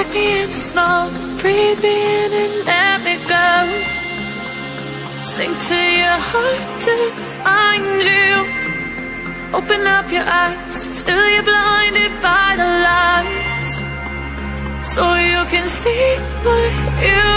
Take me in the smoke, breathe me in and let me go. Sink to your heart to find you. Open up your eyes till you're blinded by the lies, so you can see what you